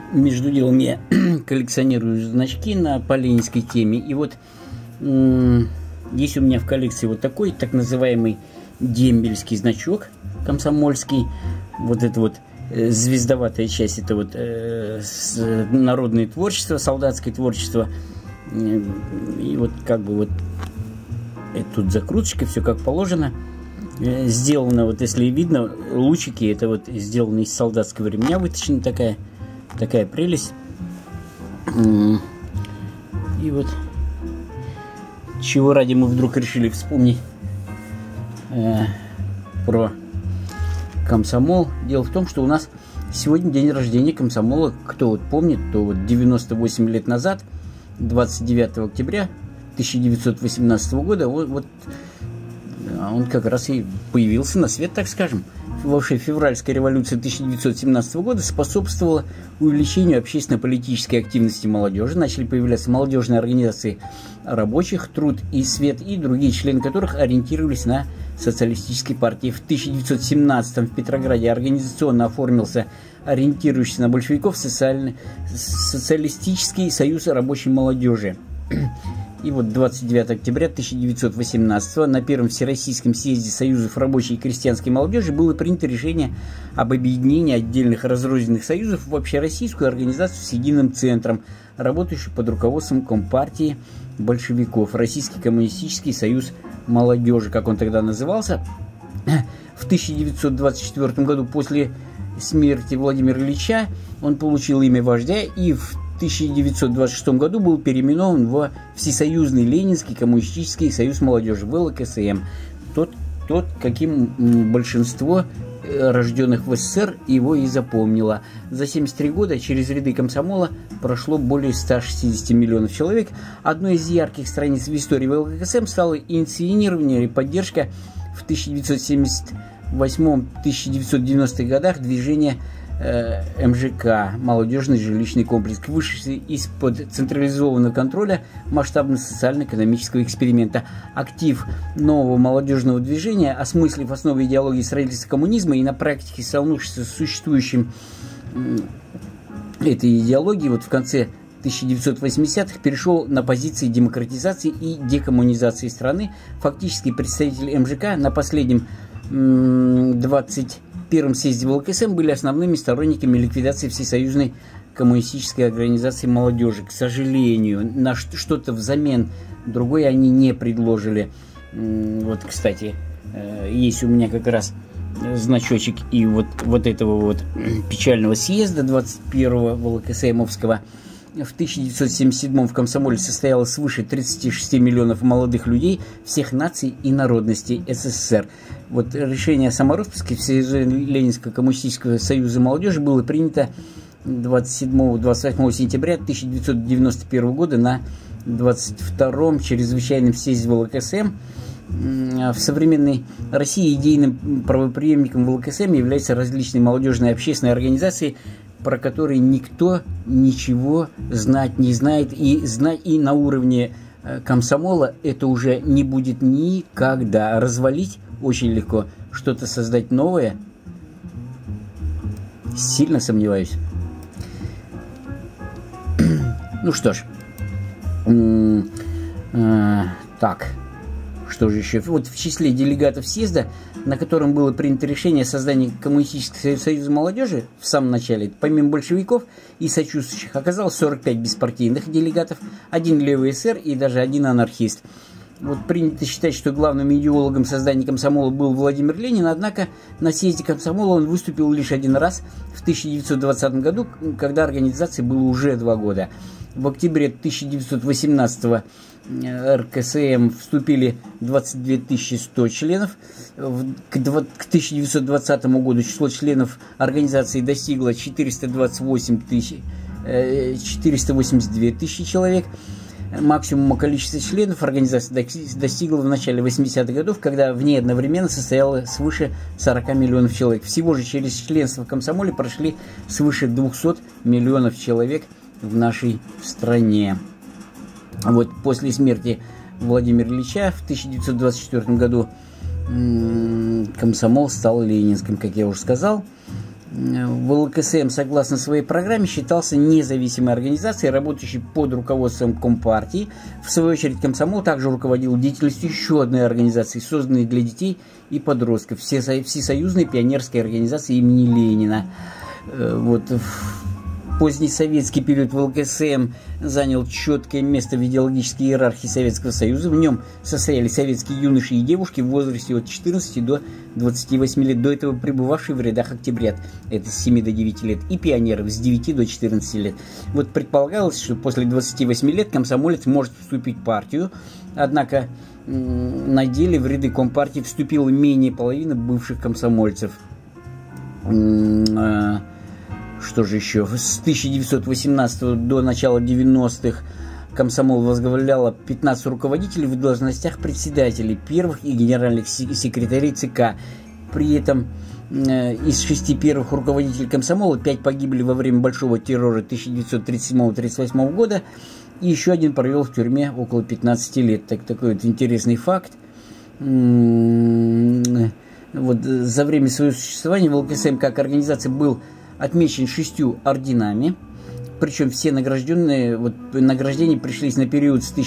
Между делом я коллекционирую значки по ленинской теме. И вот есть у меня в коллекции вот такой так называемый дембельский значок комсомольский. Вот это вот звездоватая часть, это вот народное творчество, солдатское творчество. И вот как бы вот это тут закруточка, все как положено. Сделано, вот если видно, лучики, это вот сделано из солдатского ремня, вытащена такая прелесть. И вот чего ради мы вдруг решили вспомнить про комсомол. Дело в том, что у нас сегодня день рождения комсомола. Кто вот помнит, то вот 98 лет назад, 29 октября 1918 года, вот он как раз и появился на свет, так скажем. Вообще февральская революция 1917 года способствовала увеличению общественно-политической активности молодежи. Начали появляться молодежные организации рабочих, труд и свет, и другие члены которых ориентировались на социалистические партии. В 1917 в Петрограде организационно оформился ориентирующийся на большевиков социалистический союз рабочей молодежи. И вот 29 октября 1918 на Первом Всероссийском съезде Союзов рабочей и крестьянской молодежи было принято решение об объединении отдельных разрозненных союзов в общероссийскую организацию с единым центром, работающую под руководством Компартии большевиков, Российский коммунистический союз молодежи, как он тогда назывался. В 1924 году после смерти Владимира Ильича он получил имя вождя и в 1926 году был переименован в Всесоюзный Ленинский коммунистический союз молодежи, ВЛКСМ. Тот, каким большинство рожденных в СССР его и запомнило. За 73 года через ряды комсомола прошло более 160 миллионов человек. Одной из ярких страниц в истории ВЛКСМ стало инициирование и поддержка в 1978-1990 годах движения МЖК, молодежный жилищный комплекс, вышедший из-под централизованного контроля масштабно социально-экономического эксперимента. Актив нового молодежного движения, осмыслив основы идеологии строительства коммунизма и на практике столкнувшись с существующим этой идеологией, вот в конце 1980-х перешел на позиции демократизации и декоммунизации страны. Фактически представители МЖК на последнем 21-м съезде ВЛКСМ были основными сторонниками ликвидации Всесоюзной коммунистической организации молодежи. К сожалению, на что-то взамен другое они не предложили. Вот, кстати, есть у меня как раз значочек и вот этого вот печального съезда 21-го ВЛКСМовского. В 1977 в комсомоле состоялось свыше 36 миллионов молодых людей всех наций и народностей СССР. Вот решение о самороспуске Всесоюзного Ленинского коммунистического союза молодежи было принято 27-28 сентября 1991 года на 22-м чрезвычайном съезде ВЛКСМ. В современной России идейным правопреемником ВЛКСМ являются различные молодежные общественные организации, про которые никто ничего знать не знает, и знать и на уровне комсомола это уже не будет никогда. Развалить очень легко, что-то создать новое сильно сомневаюсь. Ну что ж, так, что же еще? Вот в числе делегатов съезда, на котором было принято решение о создании Коммунистического союза молодежи в самом начале, помимо большевиков и сочувствующих, оказалось 45 беспартийных делегатов, один левый эсер и даже один анархист. Вот принято считать, что главным идеологом создания комсомола был Владимир Ленин, однако на съезде комсомола он выступил лишь один раз в 1920 году, когда организации было уже 2 года. В октябре 1918 РКСМ вступили 22 100 членов. К 1920 году число членов организации достигло 482 тысячи человек. Максимума количества членов организации достигло в начале 80-х годов, когда в ней одновременно состояло свыше 40 миллионов человек. Всего же через членство в комсомоле прошли свыше 200 миллионов человек в нашей стране. Вот после смерти Владимира Ильича в 1924 году комсомол стал ленинским, как я уже сказал. ВЛКСМ, согласно своей программе, считался независимой организацией, работающей под руководством Компартии. В свою очередь, комсомол также руководил деятельностью еще одной организации, созданной для детей и подростков, Всесоюзной пионерской организации имени Ленина. Вот. В поздний советский период ВЛКСМ занял четкое место в идеологической иерархии Советского Союза. В нем состояли советские юноши и девушки в возрасте от 14 до 28 лет, до этого пребывавшие в рядах октябрят, это с 7 до 9 лет, и пионеров с 9 до 14 лет. Вот предполагалось, что после 28 лет комсомолец может вступить в партию, однако на деле в ряды Компартии вступило менее половины бывших комсомольцев. Что же еще? С 1918 до начала 90-х комсомол возглавляло 15 руководителей в должностях председателей, первых и генеральных секретарей ЦК. При этом из 6 первых руководителей комсомола 5 погибли во время Большого террора 1937-1938 года, и еще один провел в тюрьме около 15 лет. Такой вот интересный факт. Вот, за время своего существования ВЛКСМ как организация был отмечен 6 орденами, причем все награждения пришлись на период с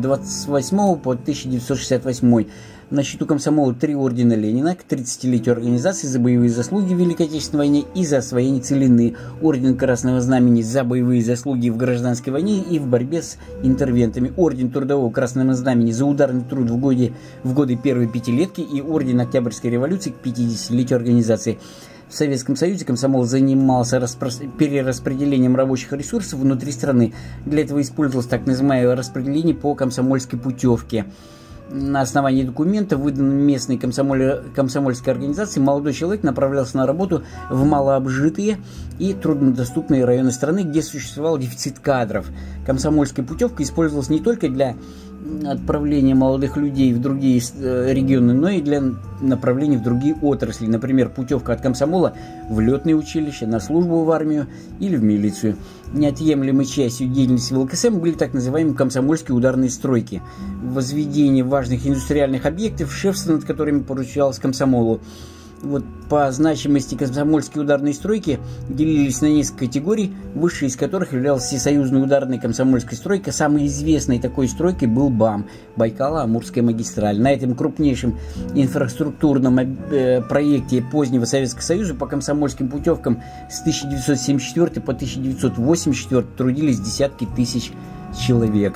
1928 по 1968. На счету комсомола 3 ордена Ленина к 30-летию организации за боевые заслуги в Великой Отечественной войне и за освоение целины, орден Красного Знамени за боевые заслуги в гражданской войне и в борьбе с интервентами, орден Трудового Красного Знамени за ударный труд в годы первой пятилетки и орден Октябрьской революции к 50-летию организации. В Советском Союзе комсомол занимался перераспределением рабочих ресурсов внутри страны. Для этого использовалось так называемое распределение по комсомольской путевке. На основании документа, выданного местной комсомольской организации, молодой человек направлялся на работу в малообжитые и труднодоступные районы страны, где существовал дефицит кадров. Комсомольская путевка использовалась не только для отправления молодых людей в другие регионы, но и для направления в другие отрасли. Например, путевка от комсомола в летное училище, на службу в армию или в милицию. Неотъемлемой частью деятельности ВЛКСМ были так называемые комсомольские ударные стройки. Возведение важных индустриальных объектов, шефство над которыми поручалось комсомолу. Вот по значимости комсомольские ударные стройки делились на несколько категорий, высшей из которых являлась всесоюзная ударная комсомольская стройка. Самой известной такой стройкой был БАМ, Байкало-Амурская магистраль. На этом крупнейшем инфраструктурном проекте позднего Советского Союза по комсомольским путевкам с 1974 по 1984 трудились десятки тысяч человек.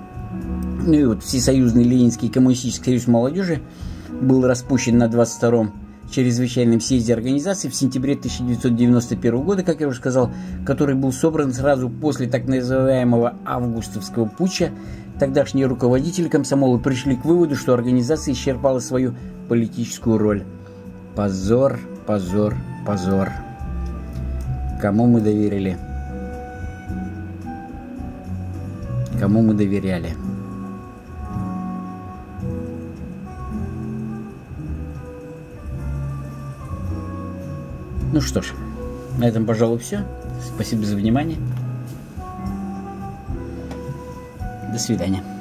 Ну и вот Всесоюзный Ленинский коммунистический союз молодежи был распущен на 22-м чрезвычайном съезде организации в сентябре 1991 года, как я уже сказал, который был собран сразу после так называемого августовского путча. Тогдашние руководители комсомола пришли к выводу, что организация исчерпала свою политическую роль. Позор, позор, позор. Кому мы доверили? Кому мы доверяли? Ну что ж, на этом, пожалуй, все. Спасибо за внимание. До свидания.